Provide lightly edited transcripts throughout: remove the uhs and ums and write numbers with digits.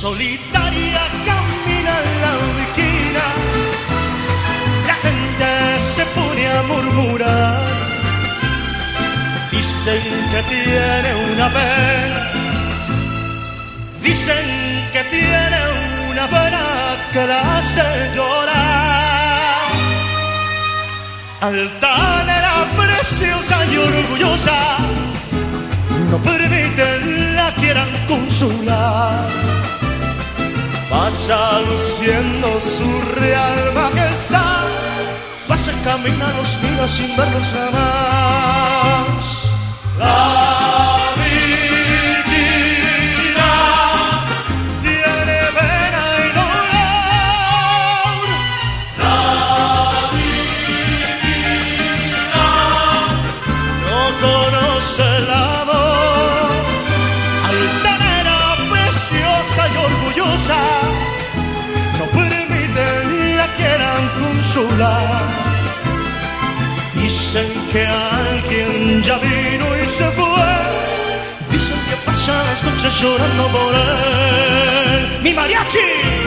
solitaria camina en la esquina, la gente se pone a murmurar, dicen que tiene una pena, dicen que tiene una pena que la hace llorar. Altanera, preciosa y orgullosa, no permiten la quieran consolar. Pasa luciendo su real majestad, pasa y camina, los mira sin verlos jamás. La divina tiene pena y dolor. La divina no conoce el amor. Altanera, preciosa y orgullosa, no permiten la quieran consolar. Dicen que alguien ya vino y se fue, dicen que pasa las noches llorando por él. ¡Mi mariachi!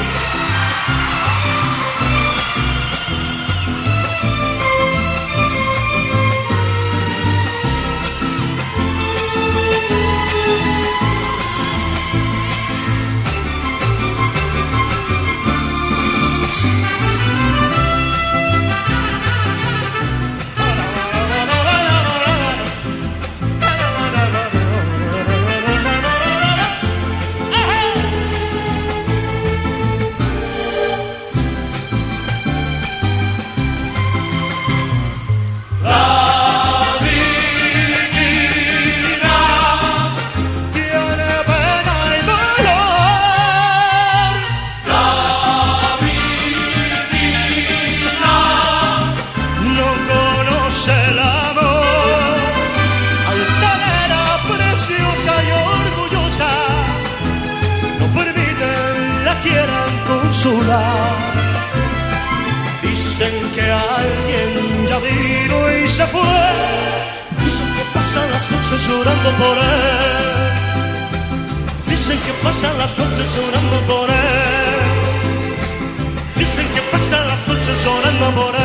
Dicen que alguien ya vino y se fue, dicen que pasan las noches llorando por él, dicen que pasan las noches llorando por él, dicen que pasan las noches llorando por él.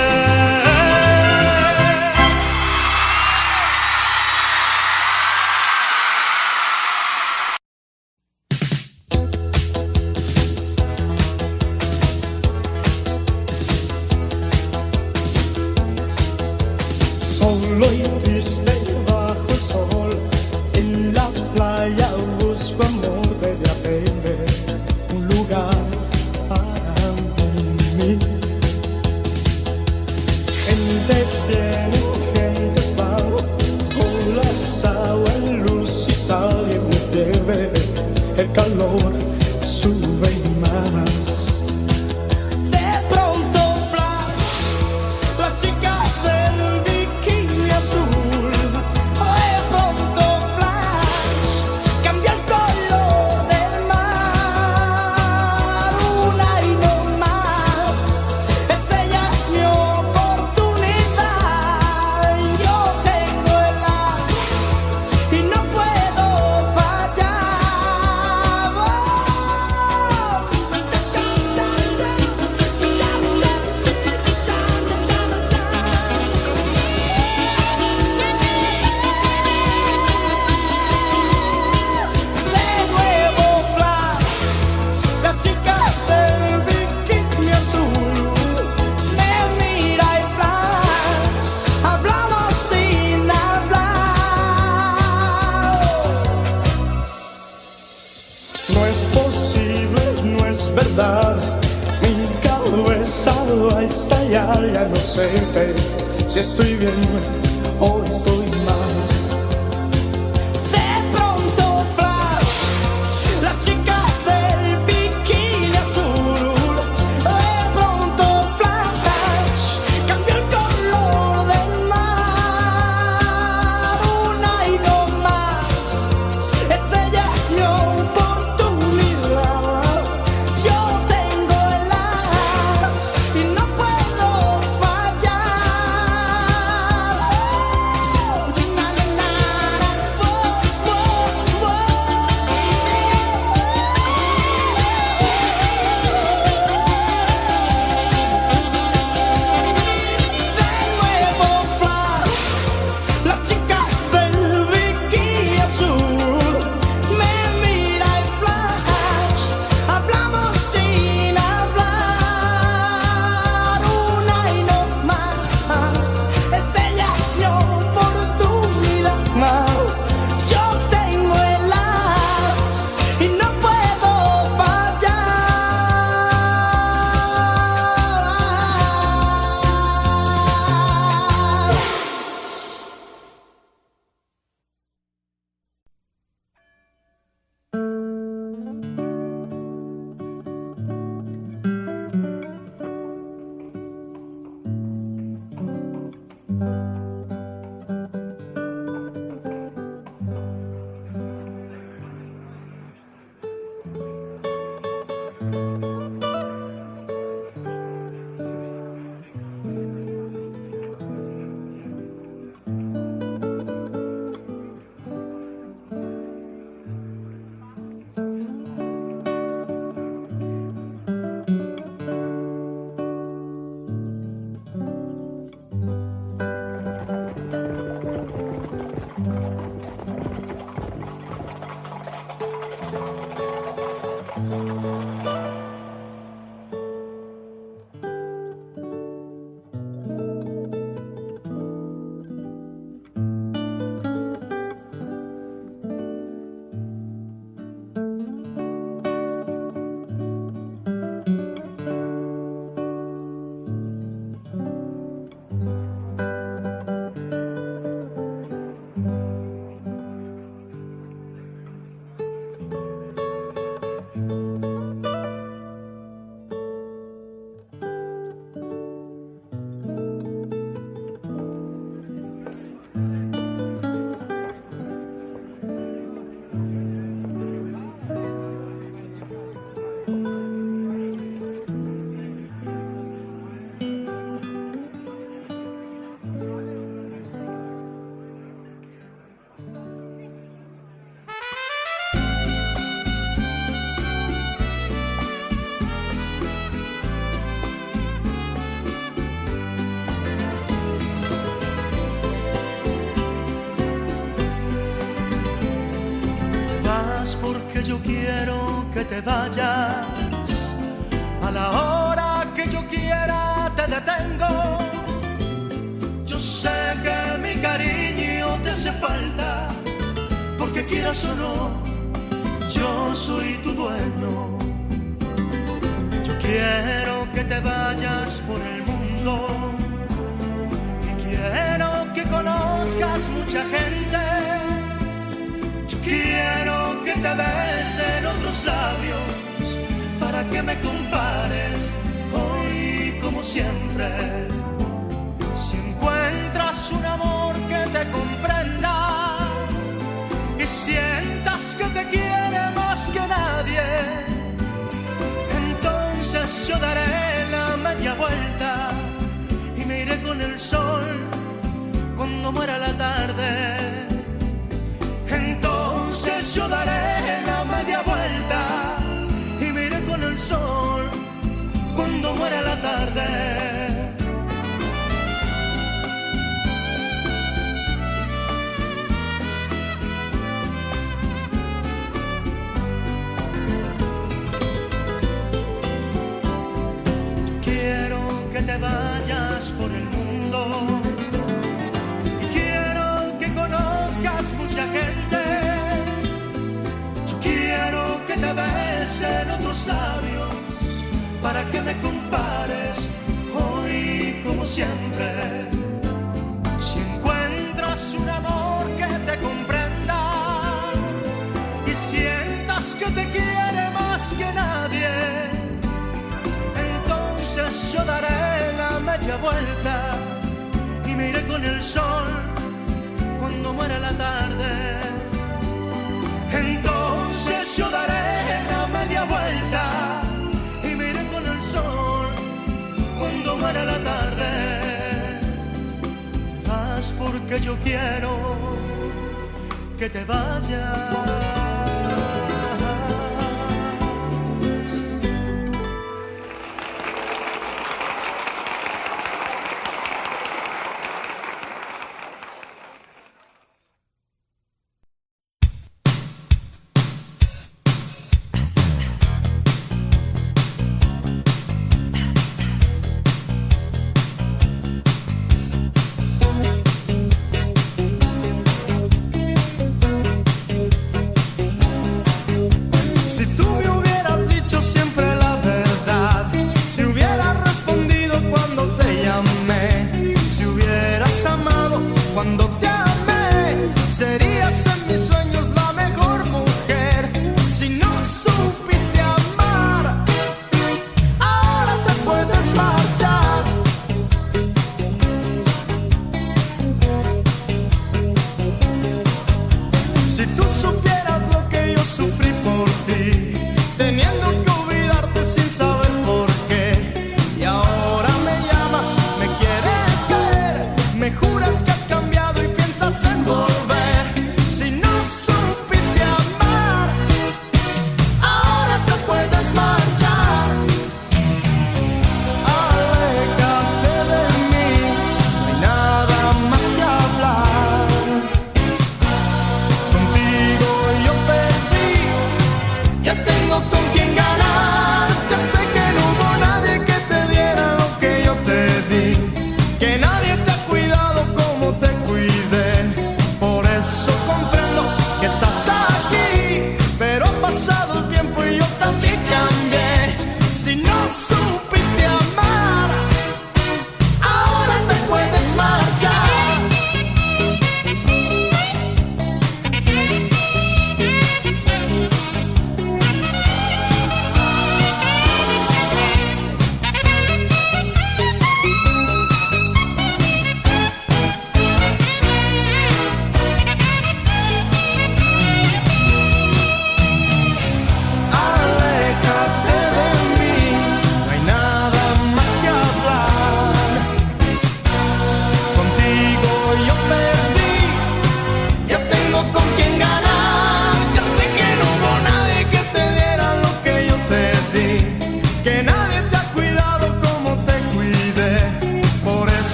Solo y triste bajo el sol, en la playa busco amor, debe haber un lugar para mí. Gentes vienen, gentes van, olas, agua, luz y sal, y me debe el calor, sube más. De pronto flash, la chica del bikini azul. De pronto flash, cambia el color del mar. Una y no más, esa ya es mi oportunidad. Yo tengo el as y no puedo fallar. De nuevo flash, la chica del bikini azul me mira y flash, hablamos sin hablar. No es posible, no es verdad, mi cabeza va a estallar, ya no sé si estoy bien o estoy mal. De pronto flash, la chica del bikini azul. De pronto flash, cambia el color del mar. Una y no más, esa ya es mi oportunidad. Yo tengo el as y no puedo fallar. yo quiero que te vayas. A la hora que yo quiera te detengo. Yo sé que mi cariño te hace falta, porque quieras o no, yo soy tu dueño. Yo quiero que te vayas por el mundo y quiero que conozcas mucha gente. Yo quiero que te besen otros labios para que me compares hoy como siempre. Si encuentras un amor que te comprenda y sientas que te quiere más que nadie, entonces yo daré la media vuelta y me iré con el sol cuando muera la tarde. Entonces yo daré la media vuelta y me iré con el sol cuando muera la tarde. Quiero que te vayas por el mundo y quiero que conozcas mucha gente. Yo quiero que te besen otros labios para que me compares hoy como siempre. Si encuentras un amor que te comprenda y sientas que te quiere más que nadie, entonces yo daré la media vuelta y me iré con el sol cuando muera la tarde. Entonces yo daré la media vuelta y me iré con el sol cuando muera la tarde. Vas porque yo quiero que te vayas.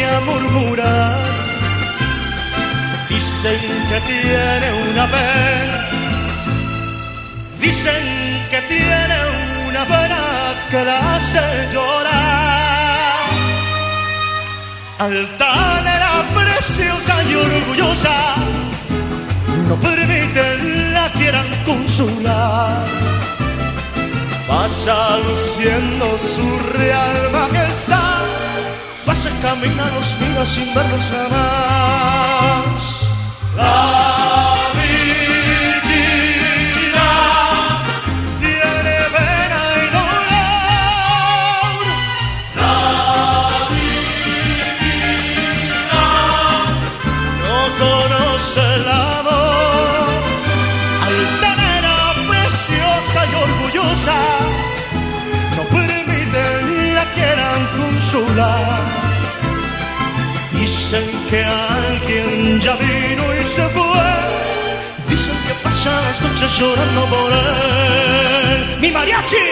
a murmurar. Dicen que tiene una pena, dicen que tiene una pena que la hace llorar. Altanera, preciosa y orgullosa, no permiten la quieran consolar. Pasa luciendo su real majestad, pasa camina los días sin verlos jamás. La Virgina tiene pena y dolor. La Virgina no conoce el amor. Altanera, preciosa y orgullosa, no permiten la quieran consolar. Dicen que alguien ya vino y se fue, dicen que pasan las noches llorando por él. ¡Mi mariachi!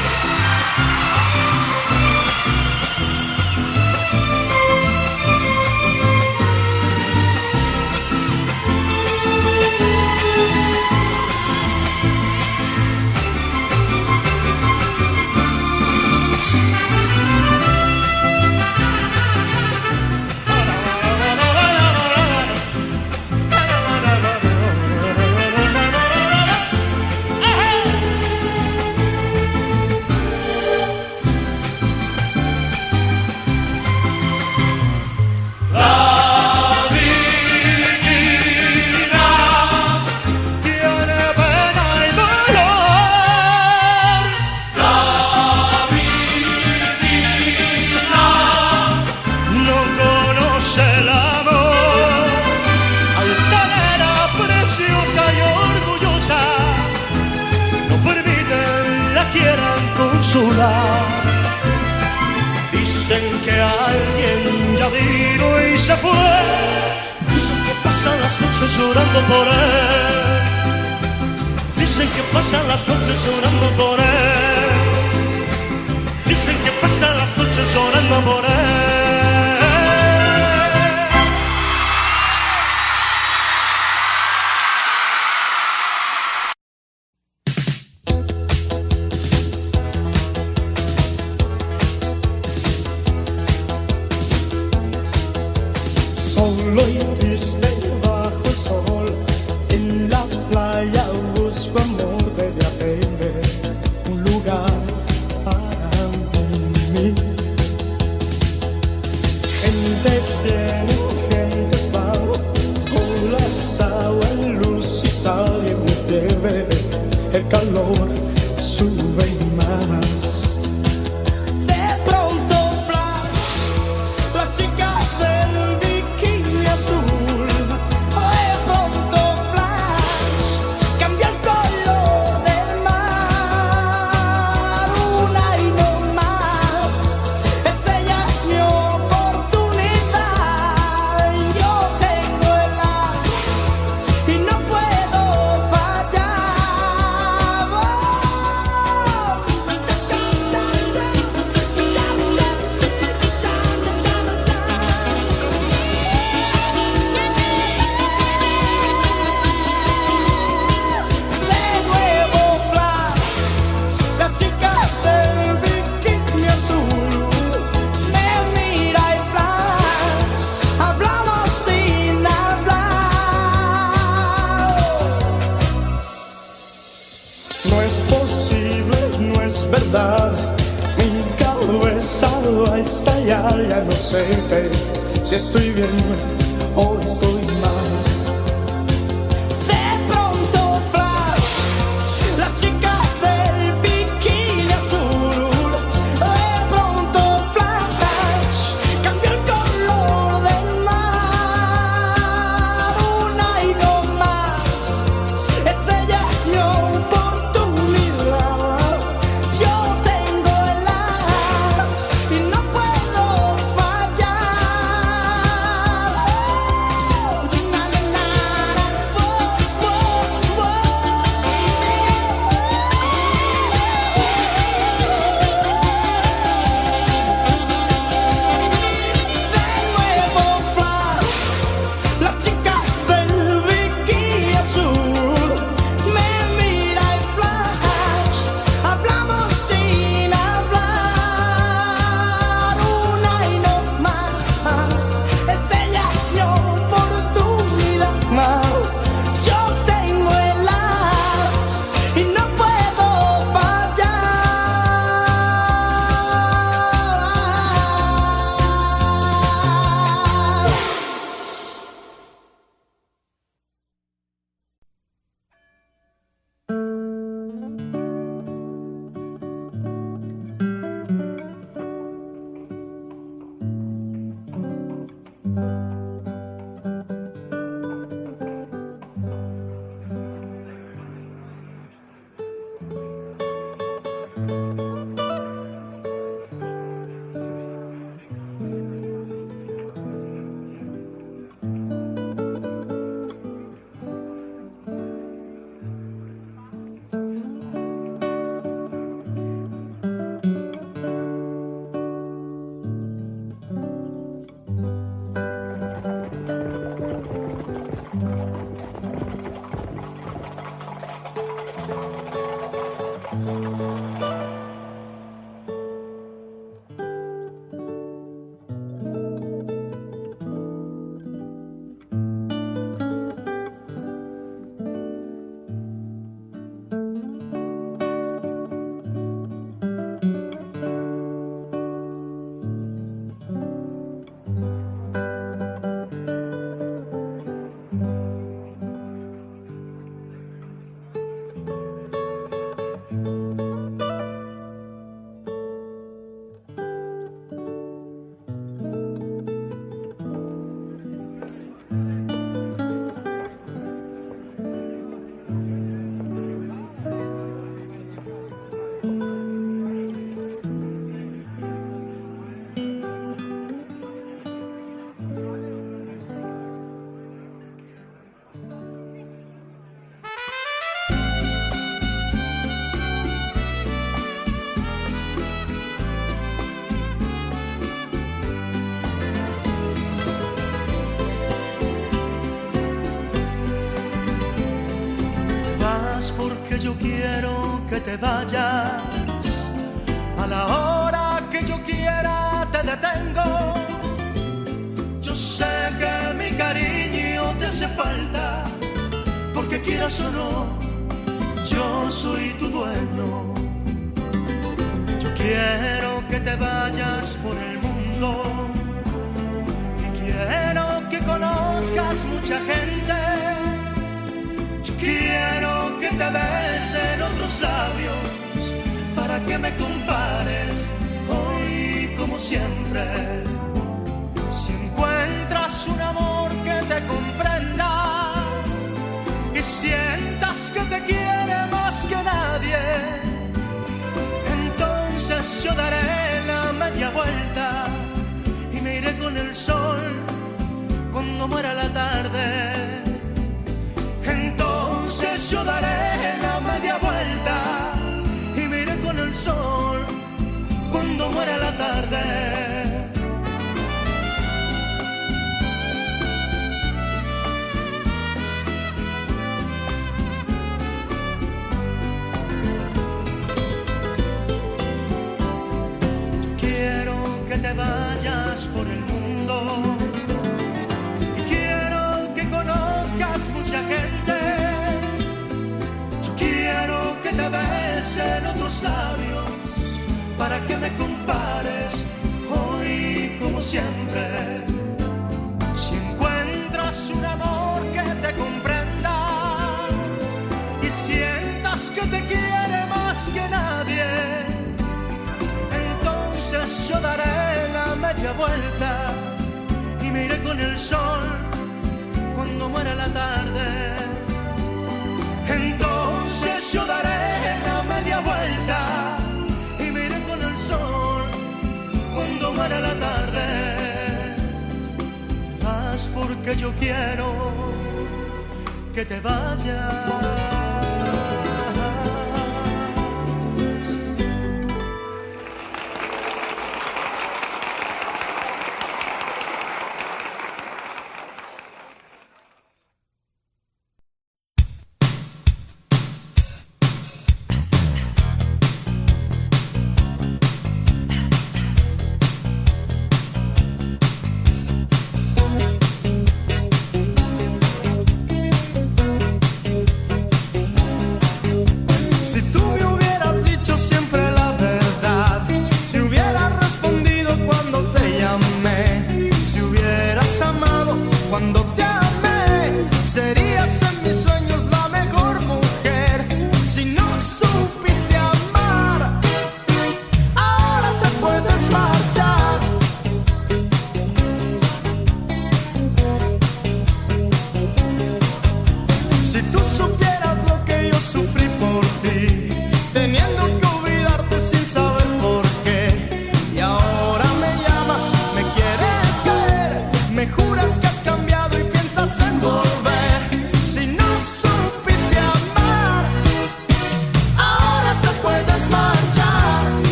Dicen que alguien ya vino y se fue, dicen que pasan las noches llorando por él, dicen que pasan las noches llorando por él, dicen que pasan las noches llorando por él. Solo y triste bajo el sol, en la playa busco amor de repente, un lugar para mí. Gentes vienen, gentes van, con las aguas, luz y sal y me lleve, el calor sube y más. De pronto flash, la chica del bikini azul. De pronto flash, cambia el color del mar. Una y no más, esa ya es mi oportunidad. Yo tengo el as y no puedo fallar. De nuevo flash, la chica del bikini azul me mira y flash, hablamos sin hablar. No es posible, no es verdad, mi cabeza va a estallar, ya no sé si estoy bien o estoy mal. De pronto flash, la chica del bikini azul. De pronto flash, cambia el color del mar. Una y no más, esa ya es mi oportunidad. Yo tengo el as y no puedo fallar. vas porque yo quiero que te vayas. A la hora que yo quiera te detengo. Yo sé que mi cariño te hace falta, porque quieras o no, yo soy tu dueño. Yo quiero que te vayas por el mundo y quiero que conozcas mucha gente. Yo quiero que te besen otros labios para que me compares hoy como siempre. Si encuentras un amor que te comprenda y sientas que te quiere más que nadie, entonces yo daré la media vuelta y me iré con el sol cuando muera la tarde. Entonces yo daré la media vuelta y me iré con el sol cuando muera la tarde. Quiero que te vayas por el mundo y quiero que conozcas mucha gente. Yo quiero que te besen otros labios para que me compares hoy como siempre. Si encuentras un amor que te comprenda y sientas que te quiere más que nadie, entonces yo daré la media vuelta y me iré con el sol cuando muera la tarde. Entonces yo daré la media vuelta y me iré con el sol cuando muera la tarde. Vas porque yo quiero que te vayas.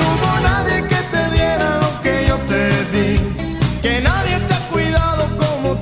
Que nadie te ha cuidado como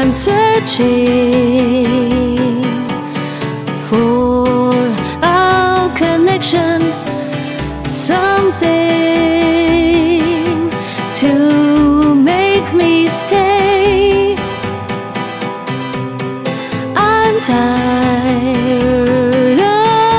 I'm searching for our connection, something to make me stay. I'm tired of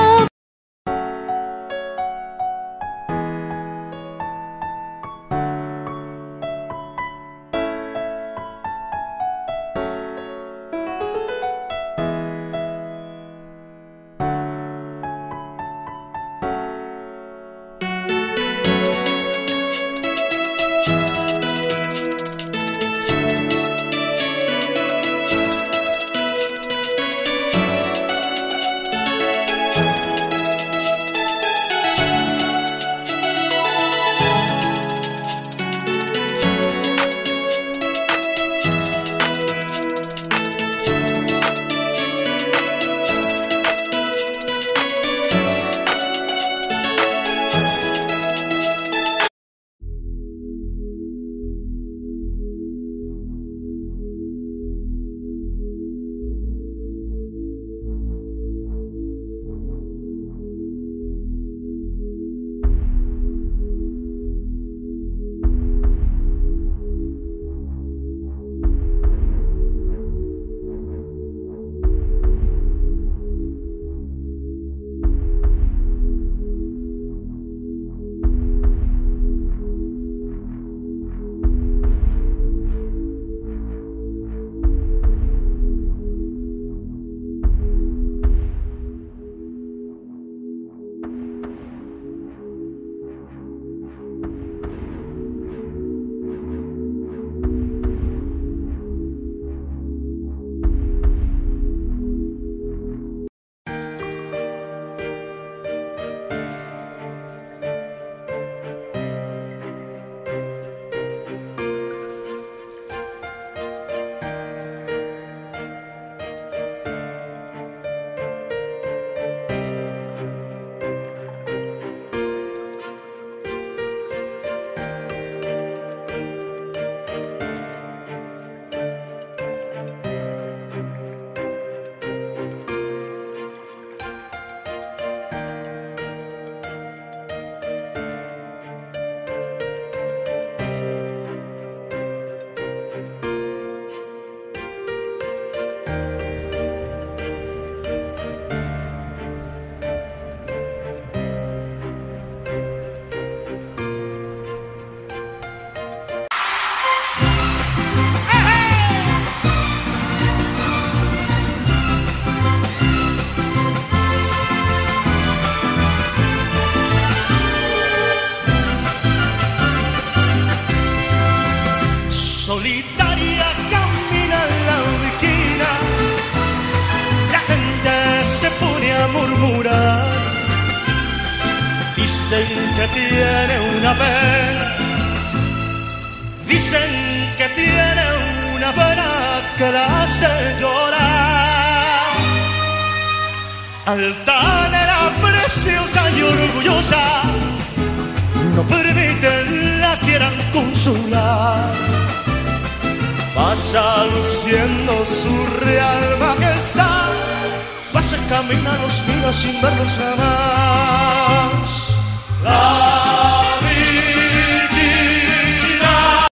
solitaria camina en la esquina, la gente se pone a murmurar, dicen que tiene una pena, dicen que tiene una pena que la hace llorar. Altanera, preciosa y orgullosa, no permiten la quieran consolar. Pasa luciendo su real majestad, pasa, camina, los mira sin verlos jamás.